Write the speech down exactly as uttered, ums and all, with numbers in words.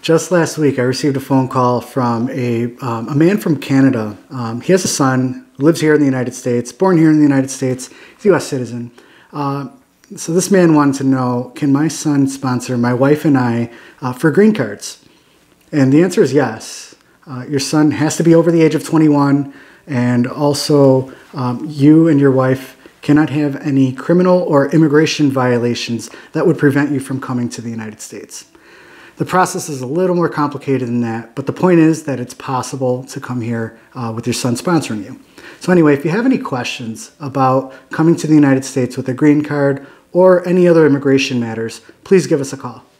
Just last week, I received a phone call from a, um, a man from Canada. Um, he has a son, lives here in the United States, born here in the United States. He's a U S citizen. Uh, so this man wanted to know, can my son sponsor my wife and I uh, for green cards? And the answer is yes. Uh, your son has to be over the age of twenty-one, and also um, you and your wife cannot have any criminal or immigration violations that would prevent you from coming to the United States. The process is a little more complicated than that, but the point is that it's possible to come here uh, with your son sponsoring you. So anyway, if you have any questions about coming to the United States with a green card or any other immigration matters, please give us a call.